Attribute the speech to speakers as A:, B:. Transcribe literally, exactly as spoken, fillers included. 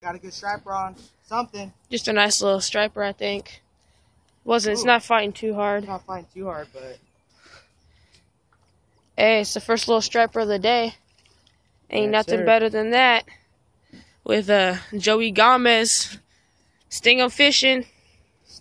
A: got a good striper on. Something.
B: Just a nice little striper, I think. Wasn't. It's
A: Ooh.
B: not fighting too hard.
A: It's not fighting too hard, but.
B: Hey, it's the first little striper of the day. Ain't
A: Yes,
B: nothing
A: sir.
B: better than that. With uh, Joey Gomez, Sting 'em Fishing.